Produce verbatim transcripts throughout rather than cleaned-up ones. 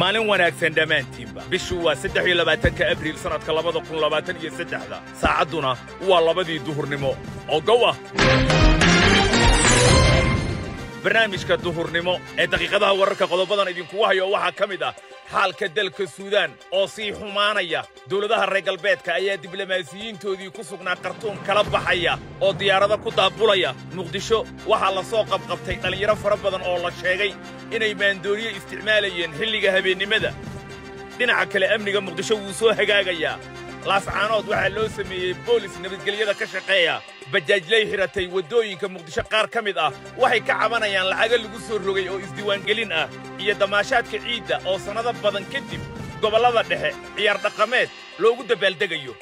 maalin wanaagsan dhammaantiinba bishu waa saddex iyo labaatanka abriil sannadka labada kun labaatan iyo saddexda saacadduna waa labadii duhurnimo oo gow ah barnaamijka duhurnimo ee daqiiqadaha wararka qodobadan idinkugu hayo waxaa ka mid ah xaalka dalka suudaan oo sii xumaanaya dowladaha reer galbeedka ayaa diblomaasiyiintoodii ku sugnaa khartuum kala baxaya oo diyaarado ku daabulaya muqdisho waxaa la soo qabqabtay dhallinyaro fara badan oo la sheegay inay maandooriye isticmaalayeen xilliga habeennimada dhinaca kale amniga muqdisho wuu soo hagaagayaa laascaanood waxaa loo sameeyey boolis nabadgelyada ka shaqeeya bajaajlay xiratay waddooyinka muqdisho qaar ka mid ah waxay ka cabanayaan lacago lagu soo rogay oo isdiiwaangelin ah iyo damaashaadka ciidda oo sannado badan kadib gobollada dhexe ciyaar dhaqameed loogu dabaaldegayo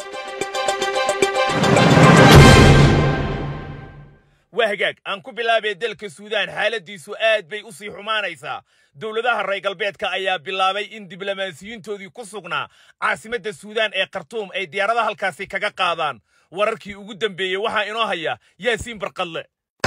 waa hagaag aan ku bilaabay dalka suudaan xaaladdiisu aad bay u sii xumaanaysaa dowladaha reer galbeedka ayaa bilaabay in diblomaasiyiintoodii ku sugnaa caasimadda suudaan ee khartuum ay diyaarada halkaasi kaga qaadaan wararkii ugu dambeeyey waxaa inoo haya yaasiin barqadle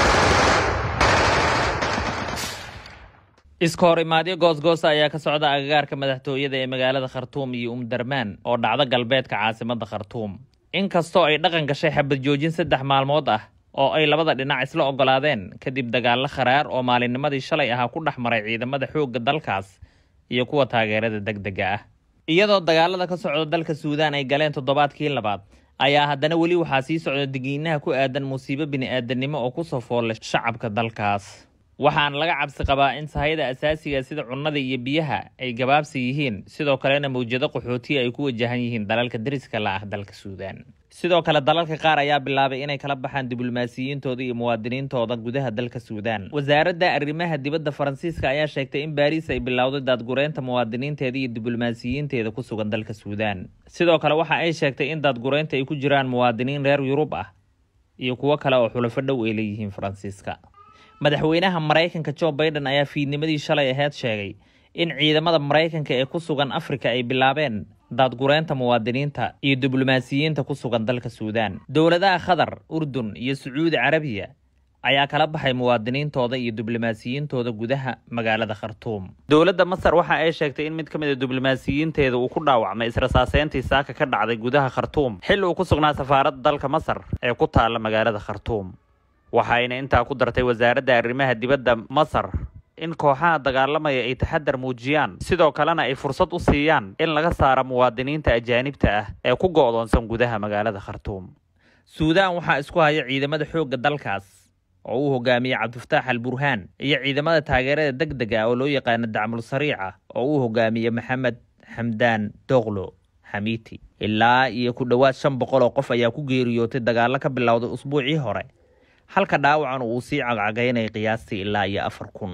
iska hor imaadyo goosgoosa ayaa ka socda agagaarka madaxtooyada ee magaalada khartuum iyo umdarmaan oo dhacda galbeedka caasimadda khartuum inkastoo ay dhaqan gashay xabad joojin saddex maalmood ah oo ay labada dhinac isla ogolaadeen kadib dagaallo kharaar oo maalinnimadii shalay ahaa ku dhex maray ciidamada xoogga dalkaas iyo kuwa taageerada degdega ah iyadoo dagaalada ka socda dalka suudaan ay galeen toddobaadkii labaad ayaa haddana weli waxaa sii socda digniinaha ku aadan musiibo bini'aadanimo oo ku soo foolle shacabka dalkaas waxaana laga cabsi qabaa in sahayda asaasiga sida cunnada iyo biyaha ay gabaabsi yihiin sidoo kalena mawjado qaxootiya ay ku wajahan yihiin dalalka deriska la ah dalka suudaan sidoo kale dalalka qaar ayaa bilaabay inay kala baxaan diblomaasiyiintooda iyo muwaadiniintooda gudaha dalka suudaan wasaaradda arrimaha dibadda faransiiska ayaa sheegtay in baariis ay bilowday daadgureynta muwaadiniinteeda iyo diblomaasiyiinteeda ku sugan dalka suudaan sidoo kale waxa ay sheegtay in daadgureynta ay ku jiraan muwaadiniin reer yurub ah iyo kuwo kale oo xulafo dhow ay leeyihiin faransiiska madaxweynaha maraykanka joe biden ayaa fiidnimadii shalay aheyd sheegay in ciidamada maraykanka ee ku sugan afrika ay bilaabeen daadgureynta muwaadiniinta iyo diblomaasiyiinta ku sugan dalka suudaan dowladaha qatar urdun iyo sacuudi carabiya ayaa kala baxay muwaadiniintooda iyo diblomaasiyiintooda gudaha magaalada khartuum dowladda masar waxa ay sheegtay in mid ka mid a diblomaasiyiinteeda uu ku dhaawacmay israsaaseyntii saaka ka dhacday gudaha khartuum xilli uu ku sugnaa safaaradda dalka masar ee ku taalla magaalada khartuum waxayna intaa ku dartay wasaaradda arrimaha dibadda masar in kooxaha dagaalamaya ay taxadar muujiyaan sidoo kalena ay fursad u siiyaan in laga saaro muwaadiniinta ajaanibta ah ee ku go'doonsan gudaha magaalada khartuum suudaan waxaa isku haya ciidamada xoogga dalkaas oo uu hogaamiyey cabdifataax al burhaan iyo ciidamada taageerada degdega ah oo loo yaqaano dacmul sariica oo uu hogaamiyey maxamed xamdaan doqlo xamiiti ilaa iyo ku dhowaad shan boqol oo qof ayaa ku geeriyootay dagaallo ka bilowday usbuucii hore halka dhaawacan uu sii cagcagaynay qiyaastii ilaa iyo afar kun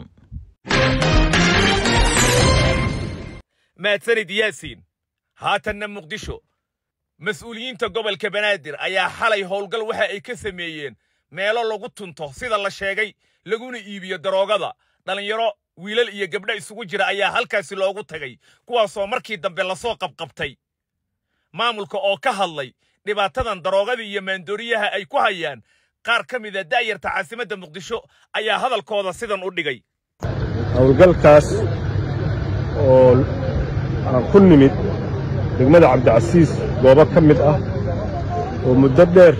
mahadsanid yaasiin haatanna muqdisho mas-uuliyiinta gobolka banaadir ayaa xalay howlgal waxa ay ka sameeyeen meelo lagu tunto sida la sheegay laguna iibiyo daroogada dhallinyaro wiilal iyo gabdho isugu jira ayaa halkaasi loogu tagay kuwaasoo markii dambe lasoo qabqabtay maamulka oo ka hadlay dhibaatadan daroogada iyo maandooriyaha ay ku hayaan qaar ka mid a da'yarta caasimadda muqdisho ayaa hadalkooda sidan u dhigay howlgalkaas oo aan ku nimid degmada cabdicasiis goobo ka mid ah oo muddo dheer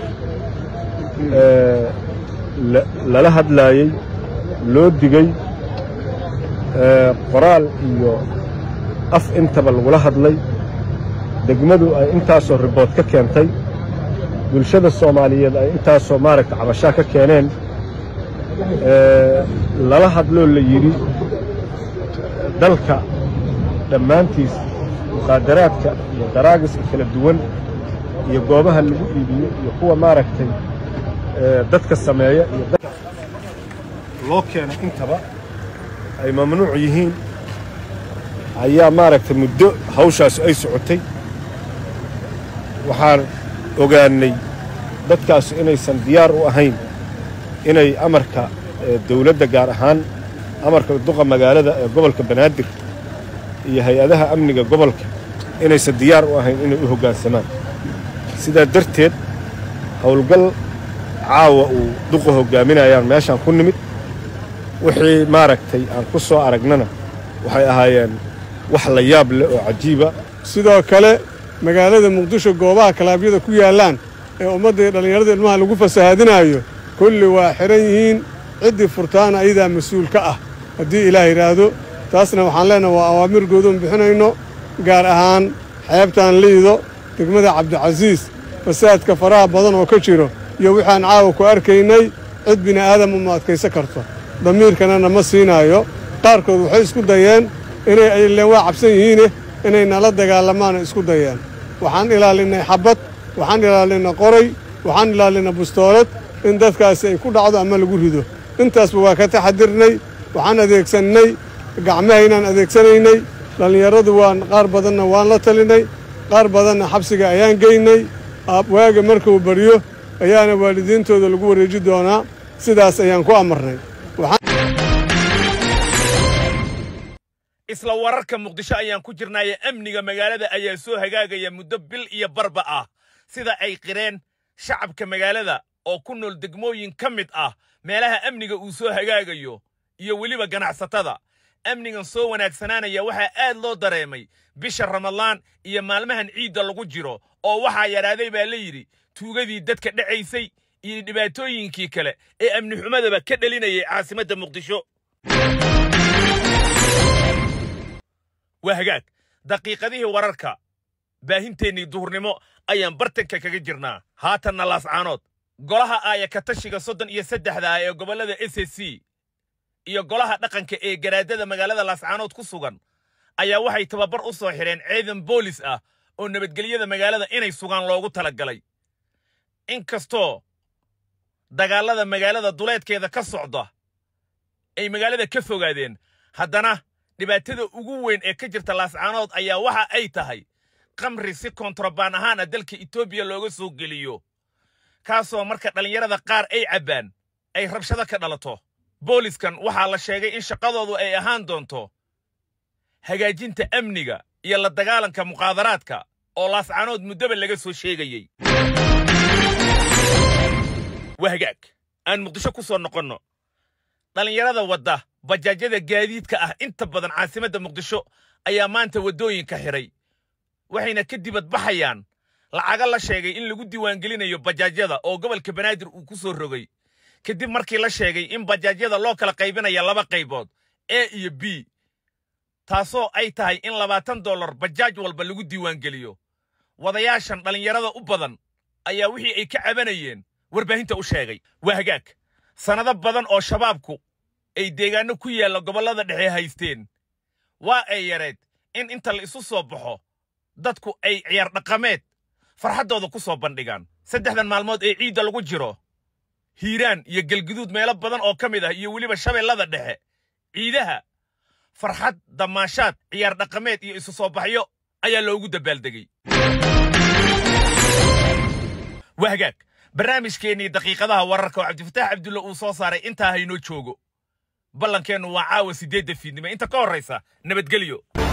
lala hadlaayey loo digey qoraal iyo af intaba lagula hadlay degmadu ay intaasoo ribood ka keentay bulshada soomaaliyeed ay intaasoo maaragta cabashaa ka keeneen lala hadloo la yidhi dalka dhammaantiis muqaadaraadka iyo daraagiska kala duwan iyo goobaha lagu iibiyo iyo kuwa maaragtay dadka sameeya iyo dadka loo keena intaba ay mamnuuc yihiin ayaa maaragtay muddo hawshaas ay socotay waxaan ogaannay dadkaas inaysan diyaar u ahayn inay amarka dawladda gaar ahaan amarka duqa magaalada ee gobolka banaadir iyo hay-adaha amniga gobolka inaysan diyaar u ahayn inay u hoggaansamaan sidaa darteed howlgal caawa uu duqa hoggaaminayaan meeshaan ku nimid wixii maaragtay aan ku soo aragnana waxay ahaayeen wax la yaab leh oo cajiiba. sidoo kale magaalada muqdisho goobaha kalaabyada ku yaalaan ee ummadda iyo dhallinyarada ilmaha lagu fasahaadinayo kulli waa xiran yihiin ciddii furtaana ayadaa mas-uul ka ah haddii ilaah yidhaahdo. taasna waxaan leenahay waa awaamir goodoon bixinayno gaar ahaan xeebtaan liido degmada cabdicasiis fasaadka faraha badan oo ka jiro iyo waxaan caawa ku arkaynay cid bini aadam uma adkaysan karto damiirkana nama siinaayo. qaarkood waxay isku dayeen inay ayleen waa cabsan yihiine inay nala dagaalamaan isku dayeen. waxaan ilaalinay xabad, waxaan ilaalinay qoray, waxaan ilaalinay bustoolad in dadkaasi ay ku dhacdo ama lagu rido. intaasba waa ka taxadirnay. waxaan adeegsannay gacmahaynaan adeegsanaynay. dhallinyaradu waan qaar badanna waan la talinay, qaar badanna xabsiga ayaan geynay. waaga markuu baryo ayaana waalidiintooda lagu wareeji doonaa. sidaas ayaan ku amarnay. isla wararka muqdisho ayaan ku jirnaaye amniga magaalada ayaa soo hagaagaya muddo bil iyo barba ah sida ay qireen shacabka magaalada oo ku nool degmooyin ka mid ah meelaha amniga uu soo hagaagayo iyo weliba ganacsatada. amnigan soo wanaagsanaanaya waxaa aad loo dareemay bisha ramadaan iyo maalmahan ciidda lagu jiro oo waxaa yaraaday baa la yidhi tuugadii dadka dhacaysay iyo dhibaatooyinkii kale ee amni xumadaba ka dhalinayay caasimadda muqdisho. waa hagaag daqiiqadihii wararka baahinteennii duhurnimo ayaan bartanka kaga jirnaa. haatanna laascaanood golaha aaya ka tashiga soddon iyo saddexda ah ee gobollada s c iyo golaha dhaqanka ee garaadada magaalada laascaanood ku sugan ayaa waxay tababar u soo xidheen ciidan boolis ah oo nabadgelyada magaalada inay sugaan loogu talagalay. inkastoo dagaalada magaalada duleedkeeda ka socda ay magaalada ka fogaadeen, haddana dhibaatada ugu weyn ee ka jirta laascaanood ayaa waxa ay tahay qamri si kontrabaan ahaan dalka Itoobiya looga soo geliyo, kaasoo marka dhalinyarada qaar ay cabbaan ay rabshado ka dhalato. booliskan waxaa la sheegay in shaqadoodu ay ahaan doonto hagaajinta amniga iyo la dagaalanka muqaadaraadka oo laascaanood muddaba laga soo sheegayay. waa hagaag aan muqdisho ku soo noqonno. dhalinyarada wadda bajaajyada gaadiidka ah inta badan caasimadda muqdisho ayaa maanta waddooyinka xiray, waxayna ka dibad baxayaan lacaga la sheegay in lagu diiwaangelinayo bajaajyada oo gobolka banaadir uu ku soo rogay kadib markii la sheegay in bajaajyada loo kala qaybinayo laba qaybood A iyo B, taasoo ay tahay in labaatan dollar bajaaj walba lagu diiwaangeliyo. wadayaashan dhalinyarada u badan ayaa wixii ay ka cabanayeen warbaahinta u sheegay. waa hagaag sanado badan oo shabaabku ay deegaano ku yaalla gobollada dhexe haysteen, waa ay yareed in inta la isu soo baxo dadku ay ciyaar dhaqameed farxaddooda ku soo bandhigaan. saddexdan maalmood ee ciidda lagu jiro hiiraan iyo galguduud meelo badan oo ka mid ah iyo weliba shabeellada dhexe ciidaha farxad, damaashaad, ciyaar dhaqameed iyo isu soo baxyo ayaa loogu dabaaldegay. waa hagaag barnaamijkeennii daqiiqadaha wararka oo cabdifataax cabdulle uu soo saaray intaa haynoo joogo. ballankeennu waa caawa siddeedda fiidnimo. inta ka horraysa nabadgelyo.